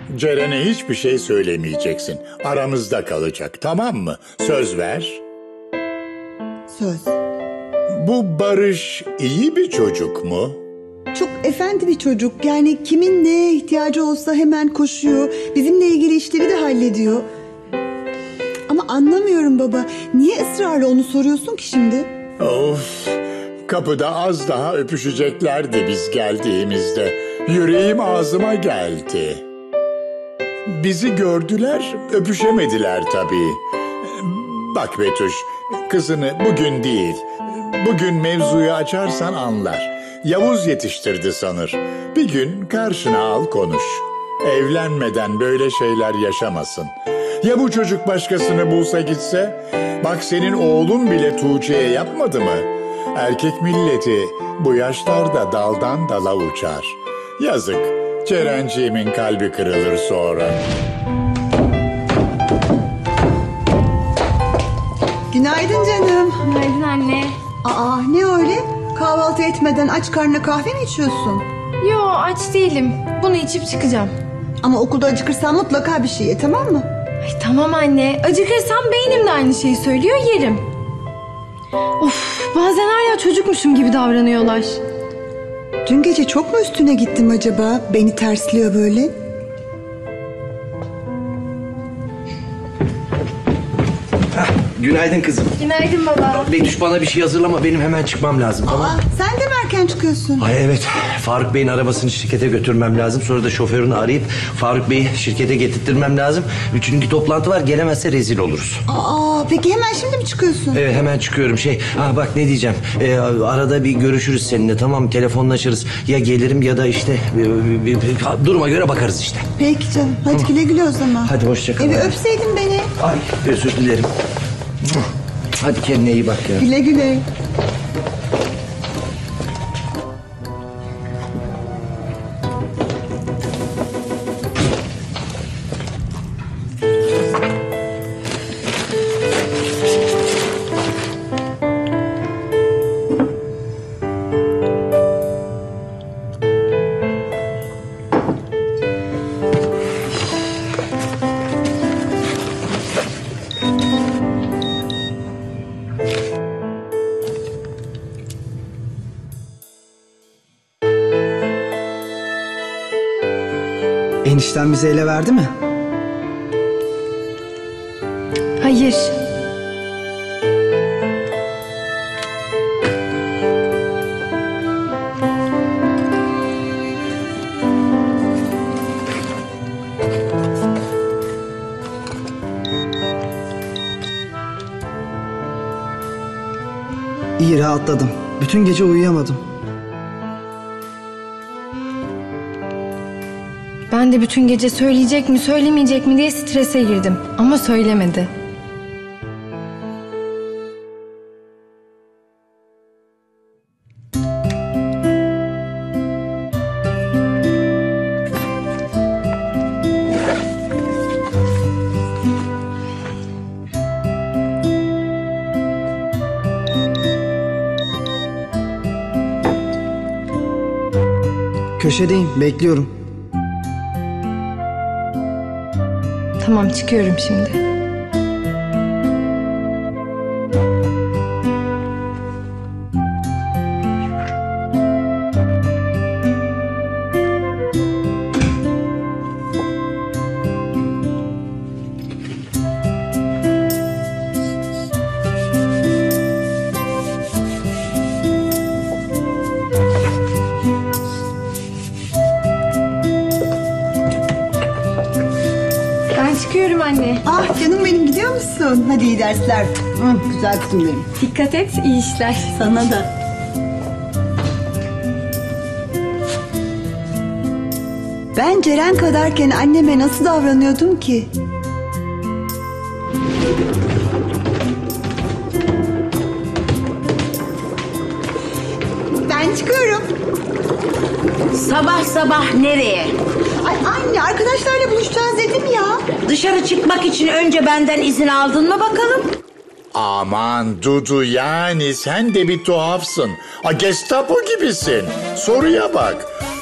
Ceren'e hiçbir şey söylemeyeceksin. Aramızda kalacak, tamam mı? Söz ver. Söz. Bu Barış iyi bir çocuk mu? Çok efendi bir çocuk. Yani kimin neye ihtiyacı olsa hemen koşuyor. Bizimle ilgili işleri de hallediyor. Ama anlamıyorum baba. Niye ısrarla onu soruyorsun ki şimdi? Of, kapıda az daha öpüşeceklerdi biz geldiğimizde. Yüreğim ağzıma geldi. Bizi gördüler, öpüşemediler tabii. Bak Betüş, kızını bugün değil, bugün mevzuyu açarsan anlar. Yavuz yetiştirdi sanır. Bir gün karşına al konuş. Evlenmeden böyle şeyler yaşamasın. Ya bu çocuk başkasını bulsa gitse? Bak senin oğlun bile Tuğçe'ye yapmadı mı? Erkek milleti bu yaşlarda daldan dala uçar. Yazık, Cerenciğimin kalbi kırılır sonra. Günaydın canım. Günaydın anne. Aa, ne öyle? Kahvaltı etmeden aç karnına kahve mi içiyorsun? Yo, aç değilim. Bunu içip çıkacağım. Ama okulda acıkırsan mutlaka bir şey ye, tamam mı? Ay tamam anne. Acıkırsam beynim de aynı şeyi söylüyor, yerim. Of, bazen hala çocukmuşum gibi davranıyorlar. Dün gece çok mu üstüne gittim acaba? Beni tersliyor böyle. Günaydın kızım. Günaydın baba. Betüş bana bir şey hazırlama, benim hemen çıkmam lazım, tamam? Aa, sen de mi erken çıkıyorsun? Ay evet, Faruk Bey'in arabasını şirkete götürmem lazım. Sonra da şoförünü arayıp Faruk Bey'i şirkete getirtmem lazım. Çünkü toplantı var, gelemezse rezil oluruz. Aa, peki hemen şimdi mi çıkıyorsun? Evet, hemen çıkıyorum. Bak ne diyeceğim. Arada bir görüşürüz seninle, tamam mı? Telefonlaşırız. Ya gelirim ya da işte duruma göre bakarız işte. Peki canım, hadi güle güle o zaman. Hadi hoşça kal. Bir öpseydin beni. Ay özür dilerim. Hadi kendine iyi bak ya. Güle güle. Enişten bize ele verdi mi? Hayır. İyi, rahatladım. Bütün gece uyuyamadım. Ben de bütün gece söyleyecek mi söylemeyecek mi diye strese girdim. Ama söylemedi. Köşedeyim, bekliyorum. Tamam, çıkıyorum şimdi. Ben çıkıyorum anne. Ah canım benim, gidiyor musun? Hadi iyi dersler. Güzel kızım benim. Dikkat et, iyi işler. Sana da. Ben Ceren kadarken anneme nasıl davranıyordum ki? Ben çıkıyorum. Sabah sabah nereye? Ay anne, arkadaşlarla buluşacağız dedim ya. Dışarı çıkmak için önce benden izin aldın mı bakalım? Aman Dudu, yani sen de bir tuhafsın. Gestapo gibisin. Soruya bak.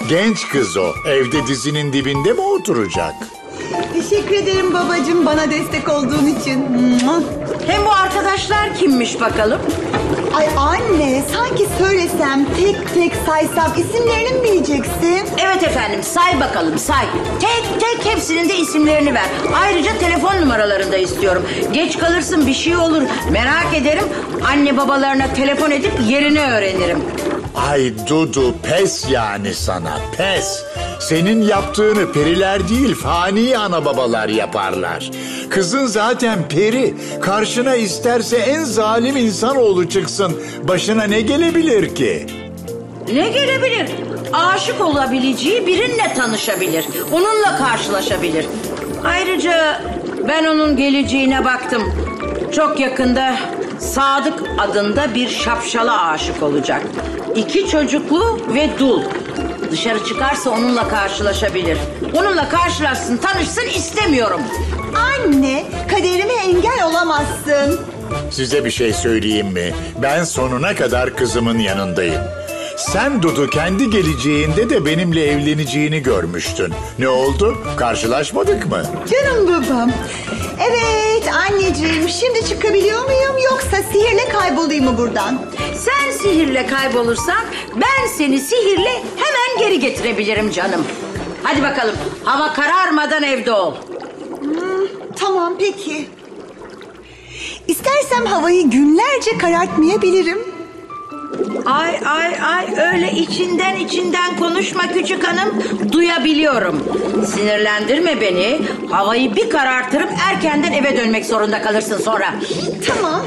Genç kız o. Evde dizinin dibinde mi oturacak? Teşekkür ederim babacığım bana destek olduğun için. Hem bu arkadaşlar kimmiş bakalım? Ay anne sanki söylesem tek tek saysam isimlerini mi bileceksin? Evet efendim, say bakalım, say. Tek tek hepsinin de isimlerini ver. Ayrıca telefon numaralarını da istiyorum. Geç kalırsın, bir şey olur. Merak ederim. Anne babalarına telefon edip yerini öğrenirim. Ay Dudu, pes yani sana, pes. Senin yaptığını periler değil, fani ana babalar yaparlar. Kızın zaten peri. Karşına isterse en zalim insanoğlu çıksın. Başına ne gelebilir ki? Ne gelebilir? Aşık olabileceği birinle tanışabilir. Onunla karşılaşabilir. Ayrıca ben onun geleceğine baktım. Çok yakında Sadık adında bir şapşala aşık olacak. 2 çocuklu ve dul. Dışarı çıkarsa onunla karşılaşabilir. Onunla karşılaşsın, tanışsın istemiyorum. Anne kaderime engel olamazsın. Size bir şey söyleyeyim mi? Ben sonuna kadar kızımın yanındayım. Sen Dudu kendi geleceğinde de benimle evleneceğini görmüştün. Ne oldu? Karşılaşmadık mı? Canım babam. Evet anneciğim şimdi çıkabiliyor muyum yoksa sihirle kaybolayım mı buradan? Sen sihirle kaybolursan ben seni sihirle hemen geri getirebilirim canım. Hadi bakalım, hava kararmadan evde ol. Tamam peki. İstersem havayı günlerce karartmayabilirim. Ay öyle içinden konuşma küçük hanım, duyabiliyorum. Sinirlendirme beni, havayı bir karartırım, erkenden eve dönmek zorunda kalırsın sonra. Tamam.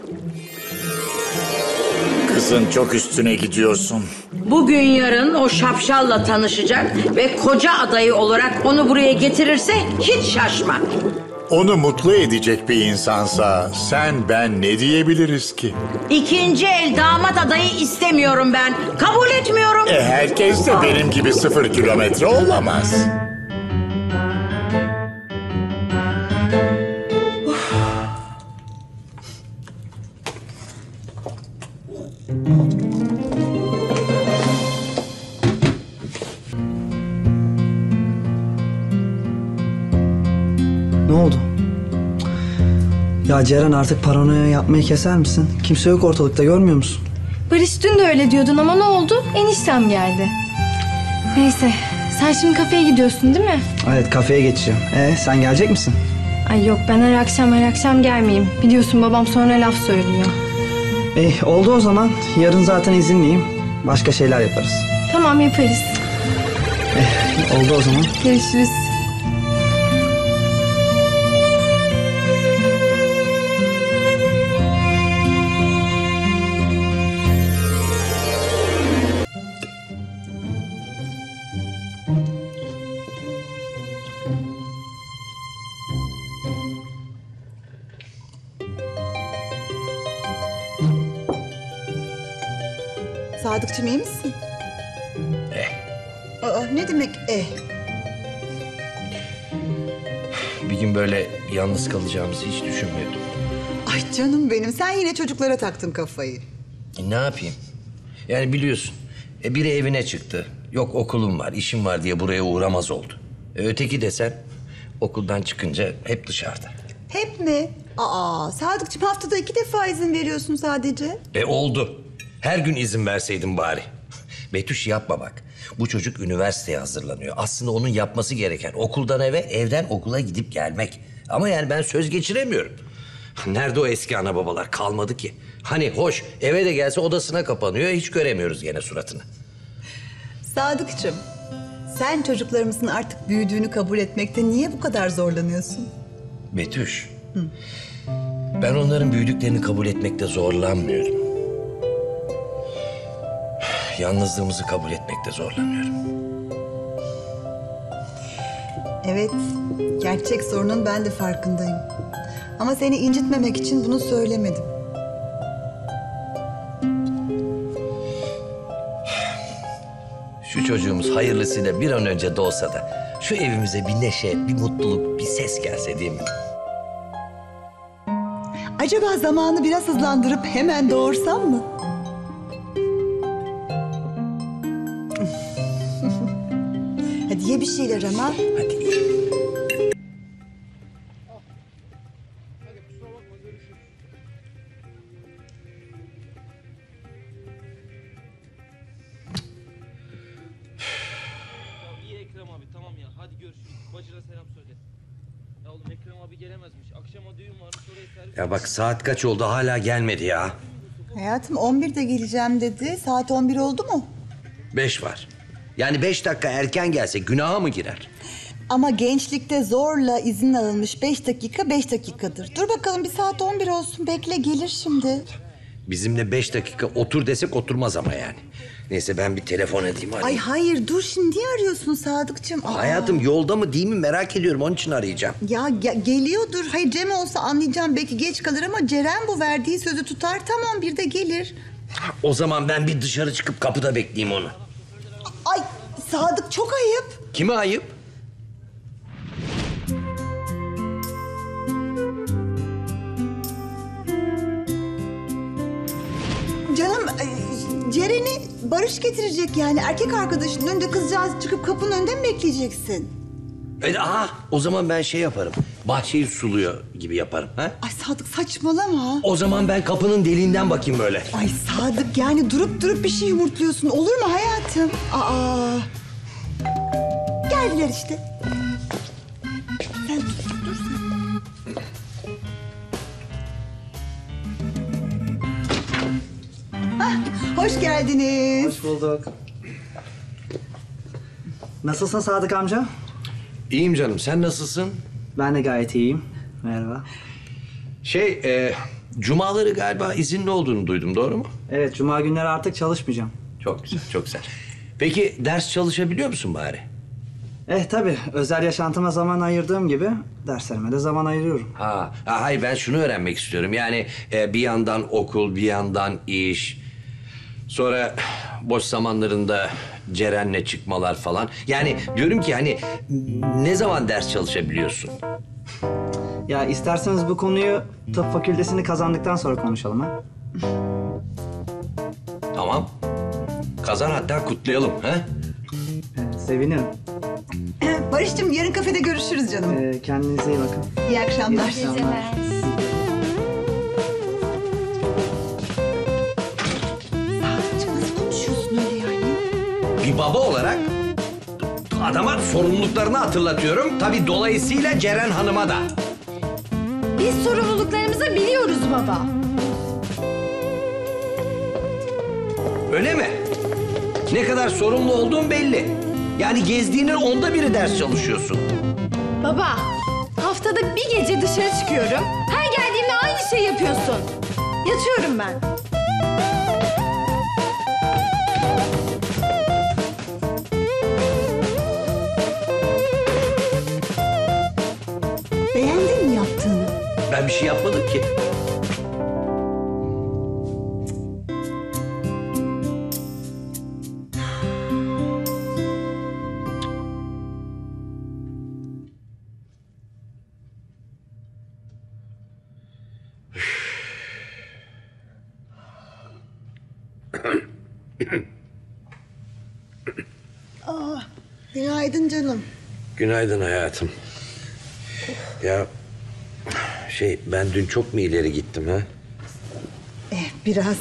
Kızın çok üstüne gidiyorsun. Bugün yarın o şapşalla tanışacak ve koca adayı olarak onu buraya getirirse hiç şaşma. Onu mutlu edecek bir insansa sen ben ne diyebiliriz ki? 2. el damat adayı istemiyorum ben. Kabul etmiyorum. Herkes de benim gibi 0 kilometre olamaz. Ne oldu? Ya Ceren artık paranoya yapmayı keser misin? Kimse yok ortalıkta görmüyor musun? Barış dün de öyle diyordun ama ne oldu? Eniştem geldi. Neyse sen şimdi kafeye gidiyorsun değil mi? Evet kafeye geçeceğim. Sen gelecek misin? Ay yok ben her akşam gelmeyeyim. Biliyorsun babam sonra laf söylüyor. Oldu o zaman. Yarın zaten izinliyim. Başka şeyler yaparız. Tamam yaparız. Oldu o zaman. Görüşürüz. Sadıkçım iyi misin? Aa, ne demek Bir gün böyle yalnız kalacağımızı hiç düşünmüyordum. Ay canım benim sen yine çocuklara taktın kafayı. Ne yapayım? Yani biliyorsun. Biri evine çıktı. Yok okulum var, işim var diye buraya uğramaz oldu. Öteki desen okuldan çıkınca hep dışarıda. Hep mi? Aa Sadıkçım haftada 2 defa izin veriyorsun sadece. Oldu. Her gün izin verseydim bari. Betüş yapma bak. Bu çocuk üniversiteye hazırlanıyor. Aslında onun yapması gereken okuldan eve, evden okula gidip gelmek. Ama yani ben söz geçiremiyorum. Nerede o eski ana babalar? Kalmadı ki. Hani hoş eve de gelse odasına kapanıyor. Hiç göremiyoruz gene suratını. Sadıkçım sen çocuklarımızın artık büyüdüğünü kabul etmekte niye bu kadar zorlanıyorsun? Betüş. Ben onların büyüdüklerini kabul etmekte zorlanmıyorum. Yalnızlığımızı kabul etmekte zorlanıyorum. Evet, gerçek sorunun ben de farkındayım. Ama seni incitmemek için bunu söylemedim. Şu çocuğumuz hayırlısıyla bir an önce doğsa da şu evimize bir neşe, bir mutluluk, bir ses gelse değil mi? Acaba zamanı biraz hızlandırıp hemen doğursam mı? bir şeyler ama. İyi Ekrem abi tamam ya hadi görüşürüz. Bacıra selam söyle. Ya oğlum Ekrem abi gelemezmiş. Akşama düğün varmış oraya servis. Ya bak saat kaç oldu hala gelmedi ya. Hayatım 11'de geleceğim dedi. Saat 11 oldu mu? 5 var. Yani 5 dakika erken gelse günaha mı girer? Ama gençlikte zorla izin alınmış 5 dakika 5 dakikadır. Dur bakalım bir saat 11 olsun. Bekle gelir şimdi. Bizimle 5 dakika otur desek oturmaz ama yani. Neyse ben bir telefon edeyim hadi. Ay hayır dur şimdi niye arıyorsun Sadıkçım? Aa. Hayatım yolda mı değil mi merak ediyorum onun için arayacağım. Ya geliyordur. Hayır Cem olsa anlayacağım belki geç kalır ama Ceren bu verdiği sözü tutar. Tam 11'de gelir. O zaman ben bir dışarı çıkıp kapıda bekleyeyim onu. Ay Sadık çok ayıp. Kime ayıp? Canım Ceren'i Barış getirecek yani. Erkek arkadaşının önünde kızcağız çıkıp kapının önünde mi bekleyeceksin? O zaman ben şey yaparım. Bahçeyi suluyor gibi yaparım. Ha? Ay Sadık saçmalama. O zaman ben kapının deliğinden bakayım böyle. Ay Sadık yani durup bir şey yumurtluyorsun. Olur mu hayatım? Aa. Geldiler işte. Sen dur sen. Ah, hoş geldiniz. Hoş bulduk. Nasılsın Sadık amca? İyiyim canım sen nasılsın? Ben de gayet iyiyim. Merhaba. Cumaları galiba izinli olduğunu duydum doğru mu? Evet, cuma günleri artık çalışmayacağım. Çok güzel çok güzel. Peki ders çalışabiliyor musun bari? Tabii. Özel yaşantıma zaman ayırdığım gibi derslerime de zaman ayırıyorum. Hayır ben şunu öğrenmek istiyorum. Yani bir yandan okul, bir yandan iş. Sonra boş zamanlarında Ceren'le çıkmalar falan. Yani diyorum ki hani ne zaman ders çalışabiliyorsun? Ya isterseniz bu konuyu tıp fakültesini kazandıktan sonra konuşalım ha. Tamam. Kazan hatta kutlayalım ha? Sevinirim. Barış'cığım yarın kafede görüşürüz canım. Kendinize iyi bakın. İyi akşamlar. İyi akşamlar. Sadıkçım nasıl konuşuyorsun öyle yani? Bir baba olarak adama sorumluluklarını hatırlatıyorum. Tabii dolayısıyla Ceren Hanım'a da. Biz sorumluluklarımızı biliyoruz baba. Öyle mi? Ne kadar sorumlu olduğun belli. Yani gezdiğinin 1/10 ders çalışıyorsun. Baba, haftada bir gece dışarı çıkıyorum. Her geldiğimde aynı şey yapıyorsun. Yatıyorum ben. Beğendin mi yaptığını? Ben bir şey yapmadım ki. Günaydın canım. Günaydın hayatım. Ya ben dün çok mu ileri gittim ha? Biraz.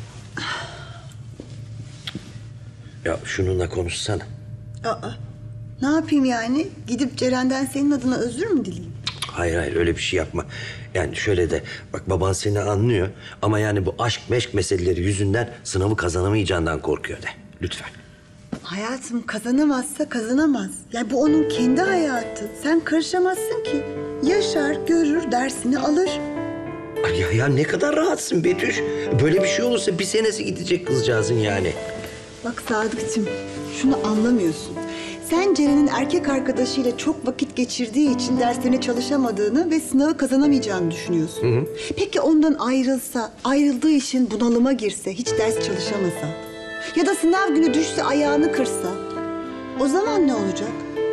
Ya şununla konuşsana. Ne yapayım yani? Gidip Ceren'den senin adına özür mü dileyeyim? Hayır öyle bir şey yapma. Yani şöyle de bak baban seni anlıyor ama yani bu aşk meşk meseleleri yüzünden sınavı kazanamayacağından korkuyor de. Lütfen. Hayatım kazanamazsa kazanamaz. Yani bu onun kendi hayatı. Sen karışamazsın ki. Yaşar, görür, dersini alır. Ay ya ne kadar rahatsın Betüş. Böyle bir şey olursa bir senesi gidecek kızcağızın yani. Bak Sadıkçım, şunu anlamıyorsun. Sen Ceren'in erkek arkadaşıyla çok vakit geçirdiği için derslerine çalışamadığını ve sınavı kazanamayacağını düşünüyorsun. Peki ondan ayrılsa, ayrıldığı için bunalıma girse, hiç ders çalışamasa ya da sınav günü düşse ayağını kırsa o zaman ne olacak?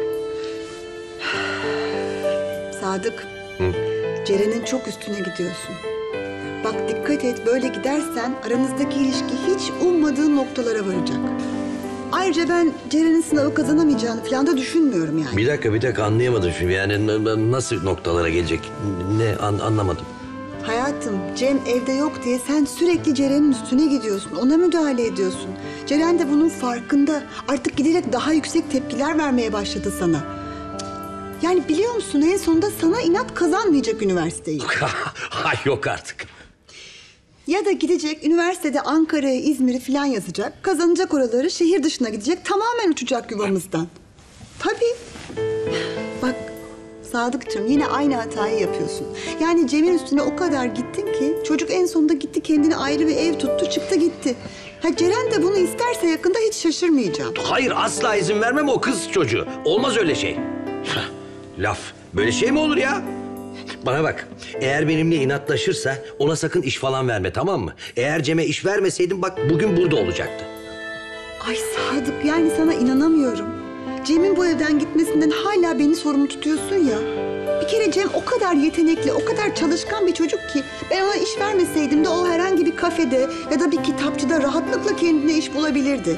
Sadık, Ceren'in çok üstüne gidiyorsun. Bak dikkat et, böyle gidersen aranızdaki ilişki hiç ummadığın noktalara varacak. Ayrıca Ayrıca ben Ceren'in sınavı kazanamayacağını falan da düşünmüyorum yani. Bir dakika anlayamadım şimdi. Yani nasıl noktalara gelecek? Anlamadım. Hayatım, Cem evde yok diye sen sürekli Ceren'in üstüne gidiyorsun. Ona müdahale ediyorsun. Ceren de bunun farkında. Artık giderek daha yüksek tepkiler vermeye başladı sana. Yani biliyor musun en sonunda sana inat kazanmayacak üniversiteyi. Ay yok artık. Ya da gidecek üniversitede Ankara'ya, İzmir'i falan yazacak. Kazanacak oraları, şehir dışına gidecek. Tamamen uçacak yuvamızdan. Tabii. Bak Sadıkçım yine aynı hatayı yapıyorsun. Yani Cem'in üstüne o kadar gittin ki çocuk en sonunda gitti kendine ayrı bir ev tuttu çıktı gitti. Ha Ceren de bunu isterse yakında hiç şaşırmayacağım. Hayır asla izin vermem o kız çocuğu. Olmaz öyle şey. Laf. Böyle şey mi olur ya? Bana bak. Eğer benimle inatlaşırsa ona sakın iş falan verme tamam mı? Eğer Cem'e iş vermeseydin bak bugün burada olacaktı. Ay Sadık yani sana inanamıyorum. Cem'in bu evden gitmesinden hala beni sorumlu tutuyorsun ya. Bir kere Cem o kadar yetenekli, o kadar çalışkan bir çocuk ki... ...ben ona iş vermeseydim de o herhangi bir kafede ya da bir kitapçıda rahatlıkla kendine iş bulabilirdi.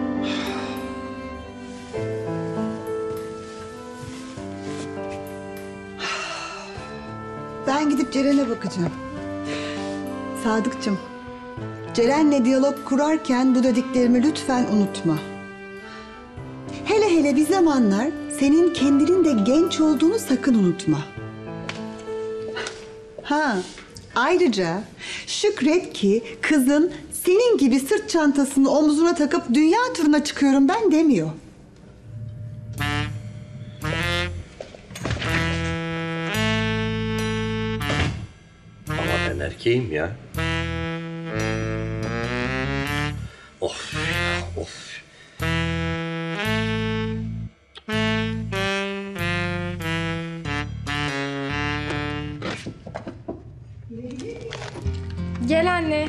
Ben gidip Ceren'e bakacağım. Sadıkçım, Ceren'le diyalog kurarken bu dediklerimi lütfen unutma. Hele hele bir zamanlar senin kendinin de genç olduğunu sakın unutma. Ha, ayrıca şükret ki kızın senin gibi sırt çantasını omzuna takıp dünya turuna çıkıyorum ben demiyor. Ama ben erkeğim ya. Of ya of. Gel anne.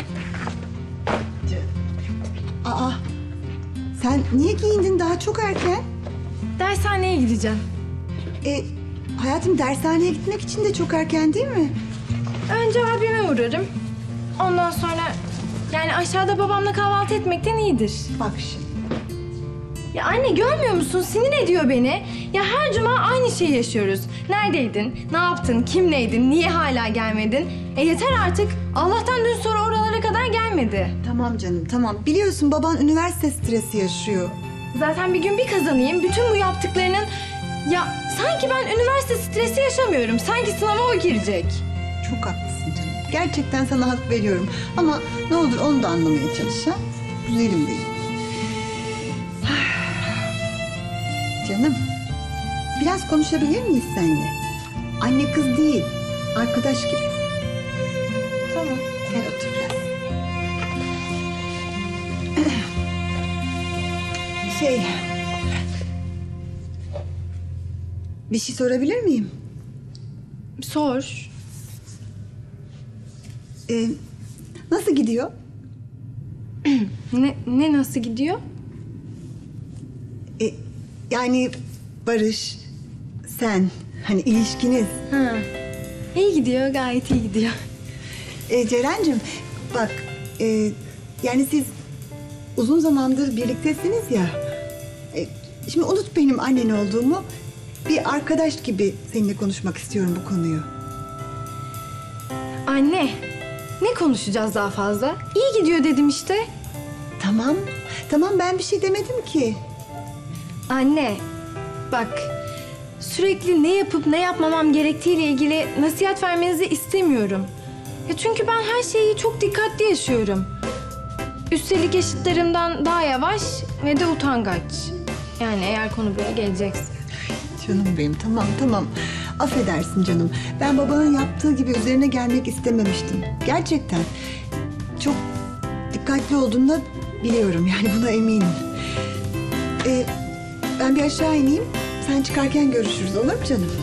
Aa, sen niye giyindin daha çok erken? Dershaneye gideceğim. Hayatım dershaneye gitmek için de çok erken değil mi? Önce abime uğrarım. Ondan sonra yani aşağıda babamla kahvaltı etmekten iyidir. Bak şimdi. Ya anne görmüyor musun? Sinir ediyor beni. Ya her cuma aynı şeyi yaşıyoruz. Neredeydin? Ne yaptın? Kimleydin? Niye hala gelmedin? Yeter artık. Allah'tan dün sonra oralara kadar gelmedi. Tamam canım tamam. Biliyorsun baban üniversite stresi yaşıyor. Zaten bir gün bir kazanayım. Bütün bu yaptıklarının... Ya sanki ben üniversite stresi yaşamıyorum. Sanki sınava o girecek. Çok haklısın canım. Gerçekten sana hak veriyorum. Ama ne olur onu da anlamaya çalış ha. Güzelim benim. Canım, biraz konuşabilir miyiz seninle? Anne kız değil, arkadaş gibi. Tamam. Gel otur biraz. Bir şey sorabilir miyim? Sor. Nasıl gidiyor? Ne nasıl gidiyor? Yani Barış, sen, hani ilişkiniz. Ha. İyi gidiyor, gayet iyi gidiyor. Ceren'cim bak, yani siz uzun zamandır birliktesiniz ya. Şimdi unut benim annen olduğumu. Bir arkadaş gibi seninle konuşmak istiyorum bu konuyu. Anne, ne konuşacağız daha fazla? İyi gidiyor dedim işte. Tamam ben bir şey demedim ki. Anne, bak sürekli ne yapıp ne yapmamam gerektiğiyle ilgili nasihat vermenizi istemiyorum. Ya çünkü ben her şeyi çok dikkatli yaşıyorum. Üstelik yaşıtlarımdan daha yavaş ve de utangaç. Yani eğer konu böyle gelecekse. Canım benim tamam. Affedersin canım. Ben babanın yaptığı gibi üzerine gelmek istememiştim. Gerçekten çok dikkatli olduğunu da biliyorum. Yani buna eminim. Ben bir aşağı ineyim. Sen çıkarken görüşürüz olur mu canım?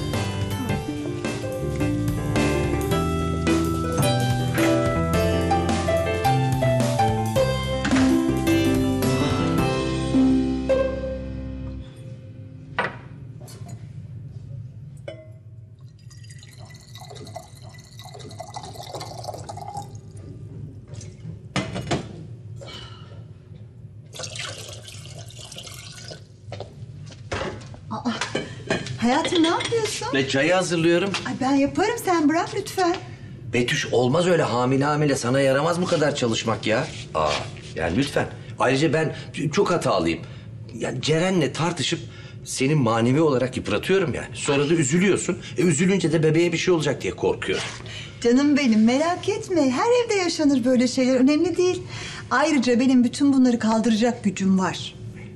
Hayatım ne yapıyorsun? Ne çayı hazırlıyorum. Ay ben yaparım, sen bırak lütfen. Betüş olmaz öyle hamile sana yaramaz bu kadar çalışmak ya. Yani lütfen. Ayrıca ben çok hatalıyım. Yani Ceren'le tartışıp seni manevi olarak yıpratıyorum yani. Sonra da üzülüyorsun. Üzülünce de bebeğe bir şey olacak diye korkuyorum. Canım benim, merak etme. Her evde yaşanır böyle şeyler, önemli değil. Ayrıca benim bütün bunları kaldıracak gücüm var.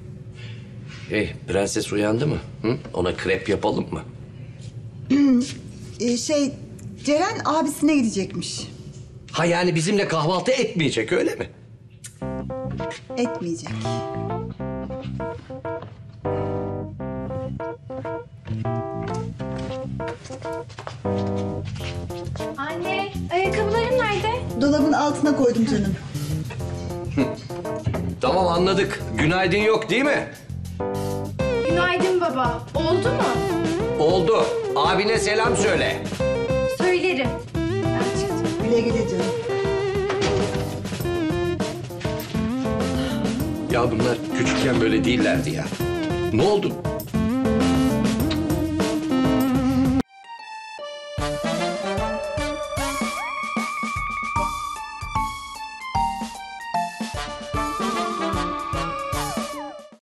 Prenses uyandı mı? Hı? Ona krep yapalım mı? Ceren abisine gidecekmiş. Ha yani bizimle kahvaltı etmeyecek öyle mi? Etmeyecek. Anne, ayakkabılarım nerede? Dolabın altına koydum canım. Tamam anladık. Günaydın yok değil mi? Günaydın baba. Oldu mu? Oldu. Abine selam söyle. Söylerim. Ben çıktım. Güle güle canım. Ya bunlar küçükken böyle değillerdi ya. Ne oldu?